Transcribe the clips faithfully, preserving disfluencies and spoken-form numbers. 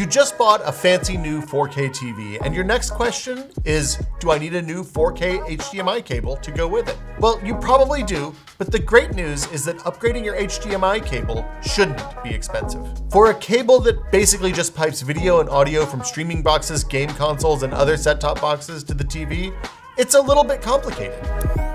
You just bought a fancy new four K T V, and your next question is, do I need a new four K H D M I cable to go with it? Well, you probably do, but the great news is that upgrading your H D M I cable shouldn't be expensive. For a cable that basically just pipes video and audio from streaming boxes, game consoles, and other set-top boxes to the T V, it's a little bit complicated.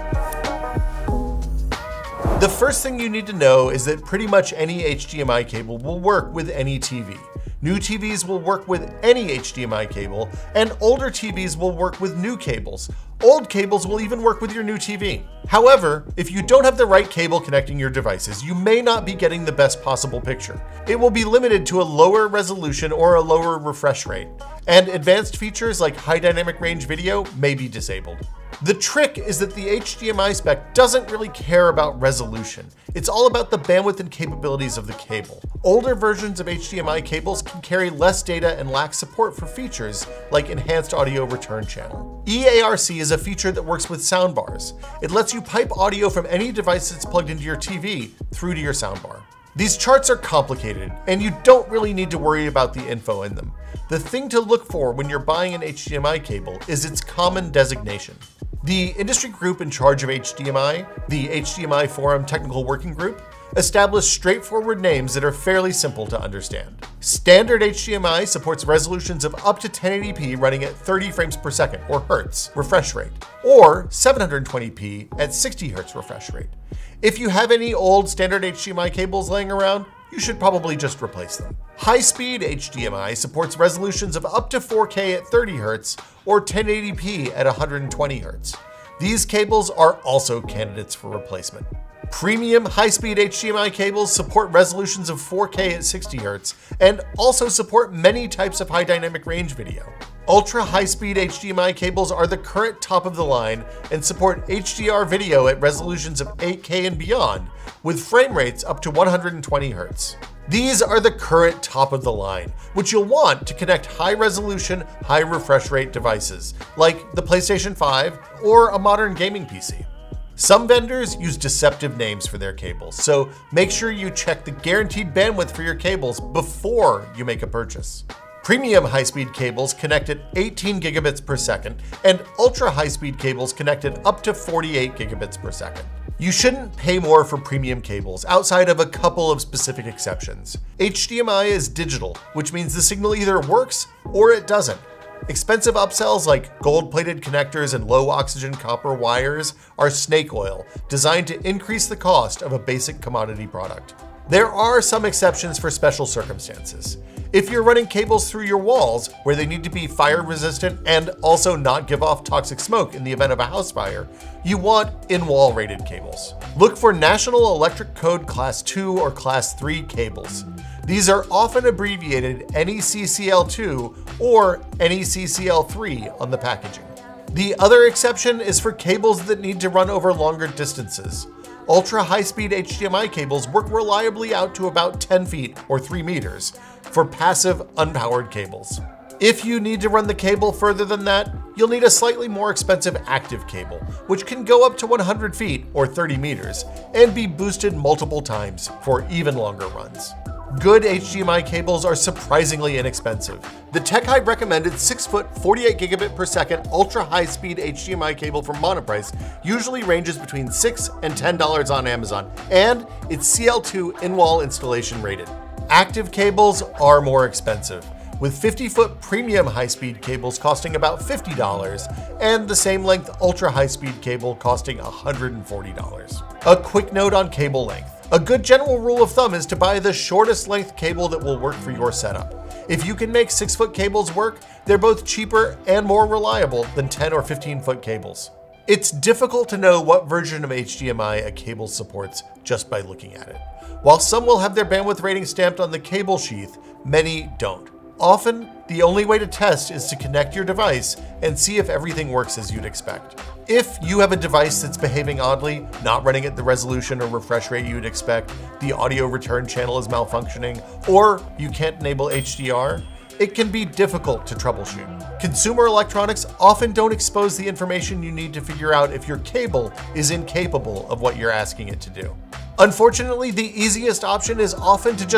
The first thing you need to know is that pretty much any H D M I cable will work with any T V. New T Vs will work with any H D M I cable, and older T Vs will work with new cables. Old cables will even work with your new T V. However, if you don't have the right cable connecting your devices, you may not be getting the best possible picture. It will be limited to a lower resolution or a lower refresh rate, and advanced features like high dynamic range video may be disabled. The trick is that the H D M I spec doesn't really care about resolution. It's all about the bandwidth and capabilities of the cable. Older versions of H D M I cables can carry less data and lack support for features like enhanced audio return channel. E A R C is a feature that works with soundbars. It lets you pipe audio from any device that's plugged into your T V through to your soundbar. These charts are complicated, and you don't really need to worry about the info in them. The thing to look for when you're buying an H D M I cable is its common designation. The industry group in charge of H D M I, the H D M I Forum Technical Working Group, established straightforward names that are fairly simple to understand. Standard H D M I supports resolutions of up to ten eighty p running at thirty frames per second, or hertz, refresh rate, or seven hundred twenty p at sixty hertz refresh rate. If you have any old standard H D M I cables laying around, you should probably just replace them. High-speed H D M I supports resolutions of up to four K at thirty hertz or ten eighty p at one hundred twenty hertz. These cables are also candidates for replacement. Premium high-speed H D M I cables support resolutions of four K at sixty hertz and also support many types of high dynamic range video. Ultra high-speed H D M I cables are the current top of the line and support H D R video at resolutions of eight K and beyond, with frame rates up to one hundred twenty hertz. These are the current top of the line, which you'll want to connect high-resolution, high-refresh rate devices, like the PlayStation five or a modern gaming P C. Some vendors use deceptive names for their cables, so make sure you check the guaranteed bandwidth for your cables before you make a purchase. Premium high-speed cables connect at eighteen gigabits per second, and ultra high-speed cables connected up to forty-eight gigabits per second. You shouldn't pay more for premium cables outside of a couple of specific exceptions. H D M I is digital, which means the signal either works or it doesn't. Expensive upsells like gold-plated connectors and low-oxygen copper wires are snake oil, designed to increase the cost of a basic commodity product. There are some exceptions for special circumstances. If you're running cables through your walls where they need to be fire resistant and also not give off toxic smoke in the event of a house fire, you want in-wall rated cables. Look for National Electric Code Class two or Class three cables. These are often abbreviated N E C C L two or N E C C L three on the packaging. The other exception is for cables that need to run over longer distances. Ultra high-speed H D M I cables work reliably out to about ten feet or three meters for passive, unpowered cables. If you need to run the cable further than that, you'll need a slightly more expensive active cable, which can go up to one hundred feet or thirty meters and be boosted multiple times for even longer runs. Good H D M I cables are surprisingly inexpensive. The TechHive recommended six foot, forty-eight gigabit per second ultra high-speed H D M I cable from Monoprice usually ranges between six and ten dollars on Amazon, and it's C L two in-wall installation rated. Active cables are more expensive, with fifty foot premium high-speed cables costing about fifty dollars and the same length ultra high-speed cable costing one hundred forty dollars. A quick note on cable length. A good general rule of thumb is to buy the shortest length cable that will work for your setup. If you can make six foot cables work, they're both cheaper and more reliable than ten or fifteen foot cables. It's difficult to know what version of H D M I a cable supports just by looking at it. While some will have their bandwidth rating stamped on the cable sheath, many don't. Often, the only way to test is to connect your device and see if everything works as you'd expect. If you have a device that's behaving oddly, not running at the resolution or refresh rate you'd expect, the audio return channel is malfunctioning, or you can't enable H D R, it can be difficult to troubleshoot. Consumer electronics often don't expose the information you need to figure out if your cable is incapable of what you're asking it to do. Unfortunately, the easiest option is often to just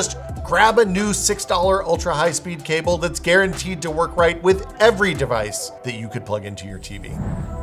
grab a new six dollar ultra high speed cable that's guaranteed to work right with every device that you could plug into your T V.